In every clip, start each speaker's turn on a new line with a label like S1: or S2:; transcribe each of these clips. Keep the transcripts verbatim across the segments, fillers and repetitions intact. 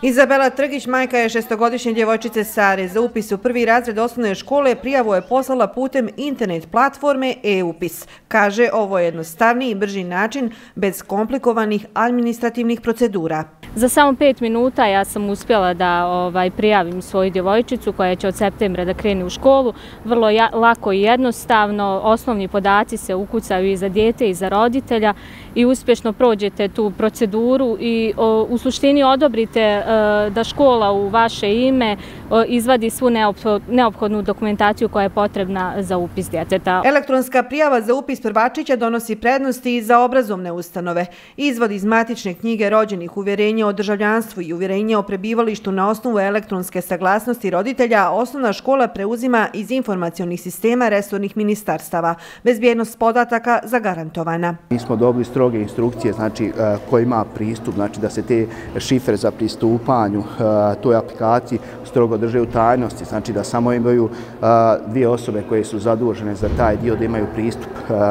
S1: Izabela Trgić, majka je šestogodišnje djevojčice Sare. Za upis u prvi razred osnovne škole prijavu je poslala putem internet platforme e-upis. Kaže, ovo je jednostavniji i brži način bez komplikovanih administrativnih procedura.
S2: Za samo pet minuta ja sam uspjela da ovaj, prijavim svoju djevojčicu koja će od septembra da krene u školu. Vrlo ja, lako i jednostavno, osnovni podaci se ukucaju i za dijete i za roditelja i uspješno prođete tu proceduru i o, u suštini odobrite e, da škola u vaše ime o, izvadi svu neophodnu dokumentaciju koja je potrebna za upis djeteta.
S1: Elektronska prijava za upis prvačića donosi prednosti i za obrazovne ustanove. Izvod iz matične knjige rođenih, uvjerenje o državljanstvu i uvjerenje o prebivalištu na osnovu elektronske saglasnosti roditelja osnovna škola preuzima iz informacionih sistema resornih ministarstava. Bezbjednost podataka zagarantovana.
S3: Mi smo dobili stroge instrukcije, znači ko ima pristup, znači da se te šifre za pristupanju toj aplikaciji strogo drže u tajnosti, znači da samo imaju dvije osobe koje su zadužene za taj dio da imaju pristup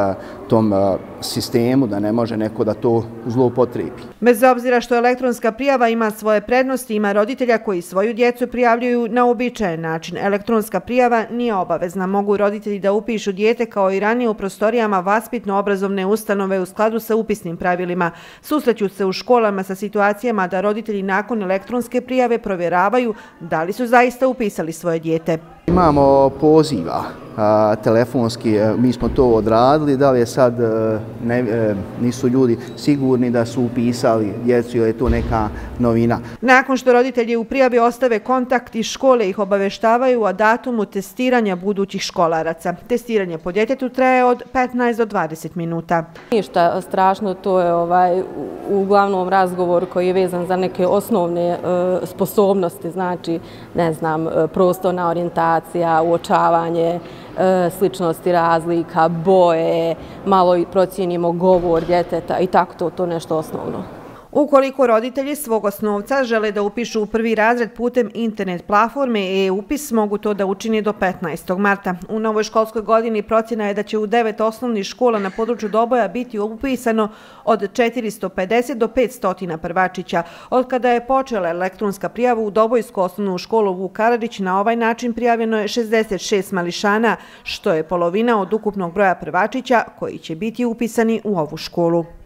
S3: tom sistemu, da ne može neko da to zloupotrebi.
S1: Bez obzira što elektronska prijava ima svoje prednosti, ima roditelja koji svoju djecu prijavljuju na uobičajen način. Elektronska prijava nije obavezna. Mogu roditelji da upišu dijete kao i ranije u prostorijama vaspitno-obrazovne ustanove u skladu sa upisnim pravilima. Susreću se u školama sa situacijama da roditelji nakon elektronske prijave provjeravaju da li su zaista upisali svoje dijete.
S3: Imamo poziva a, telefonski, mi smo to odradili, da li je sad ne, nisu ljudi sigurni da su upisali djecu ili je to neka novina.
S1: Nakon što roditelji u prijavi ostave kontakt iz škole, ih obaveštavaju o datumu testiranja budućih školaraca. Testiranje po djetetu traje od petnaest do dvadeset minuta.
S4: Ništa strašno, to je ovaj, uglavnom razgovor koji je vezan za neke osnovne e, sposobnosti, znači, ne znam, prostorna orijentacija, uočavanje e, sličnosti razlika, boje, malo i procijenimo govor djeteta i tako to, to nešto osnovno.
S1: Ukoliko roditelji svog osnovca žele da upišu u prvi razred putem internet platforme e-upis, mogu to da učini do petnaestog marta. U novoj školskoj godini procjena je da će u devet osnovnih škola na području Doboja biti upisano od četiristo pedeset do petsto prvačića. Od kada je počela elektronska prijava u Dobojsku osnovnu školu Vuk Karadžić, na ovaj način prijavljeno je šezdeset šest mališana, što je polovina od ukupnog broja prvačića koji će biti upisani u ovu školu.